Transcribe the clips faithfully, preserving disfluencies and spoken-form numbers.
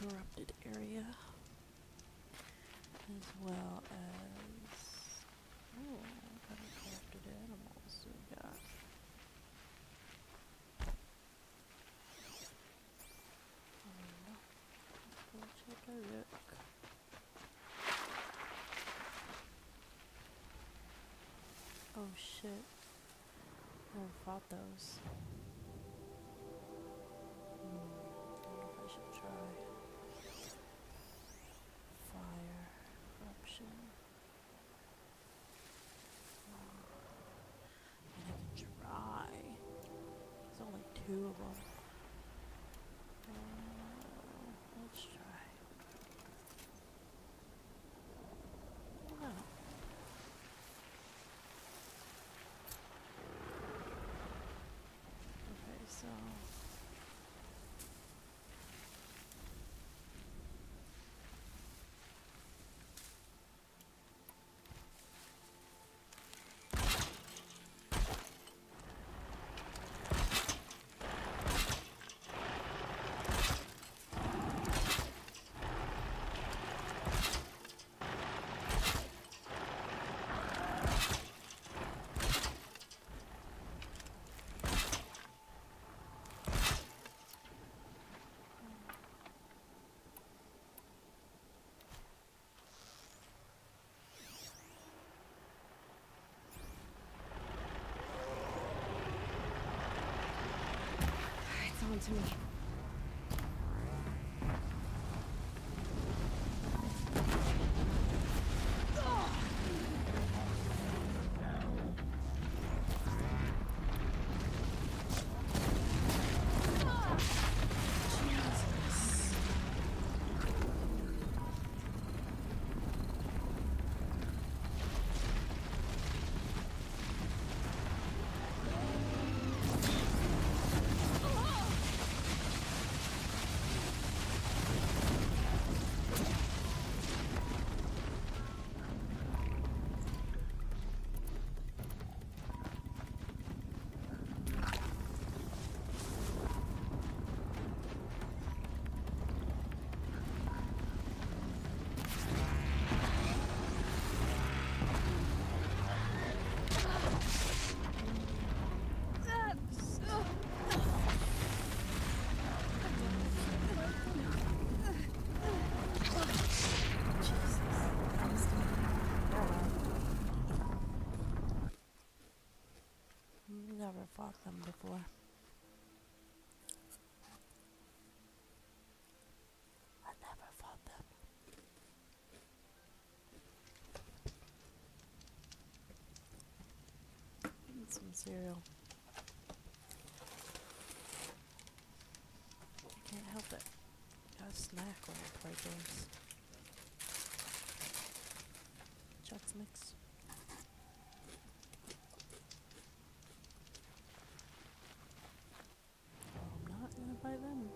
corrupted area, as well as oh, what kind of corrupted animals we got? Um, let's go check a look. Oh shit! Never fought those. Hmm. I wonder if I should try fire corruption. And I can try. There's only two of them. Uh, let's try. Oh. Okay, so it's on to me. Never fought them before. I never fought them. Need some cereal. I can't help it. Gotta snack when I play games. Chex Mix. I'm not gonna buy them.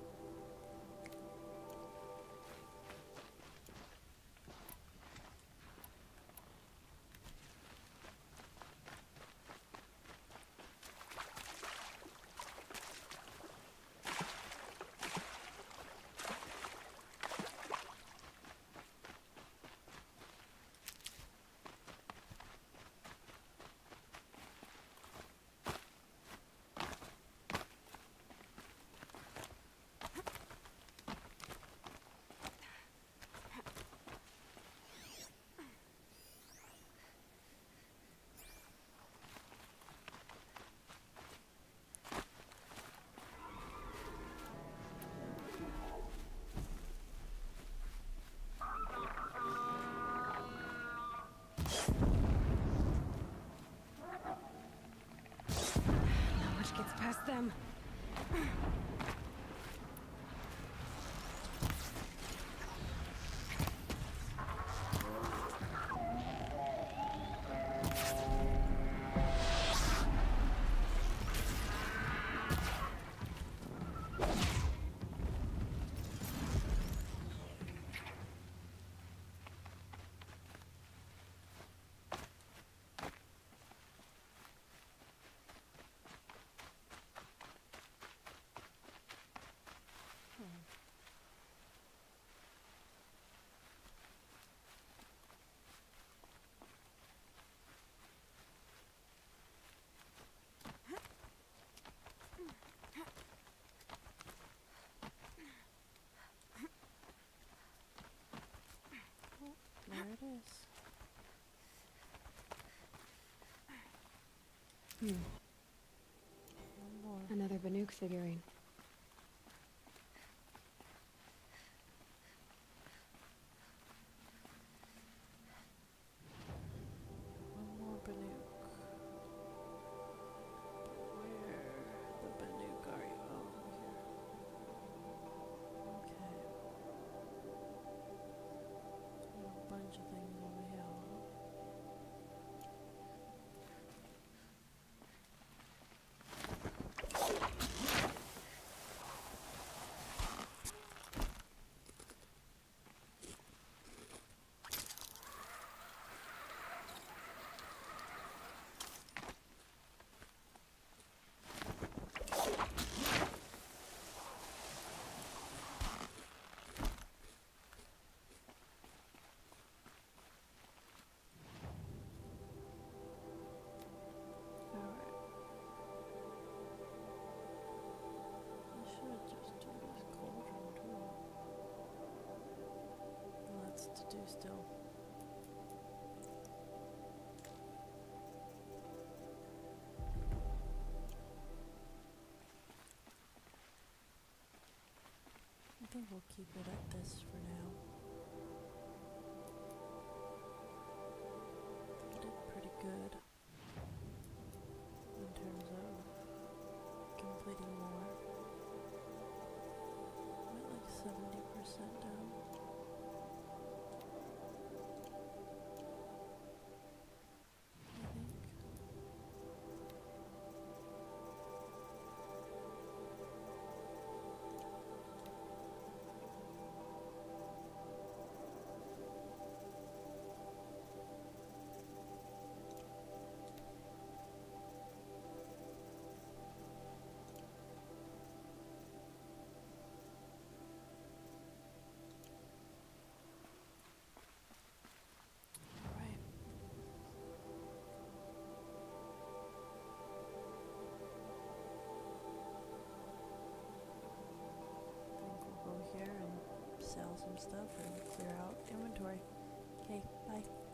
One more. Another Banuk figurine. One more Banuk. Where the Banuk are you? Oh, over here. Okay. Got a bunch of things over here. Alright. I should just do this cauldron too. Lots to do still. I think we'll keep it at this for now. We did pretty good in terms of completing more. We're at like seventy percent down. I think. Alright. I think we'll go here and sell some stuff and clear out inventory. Okay, bye.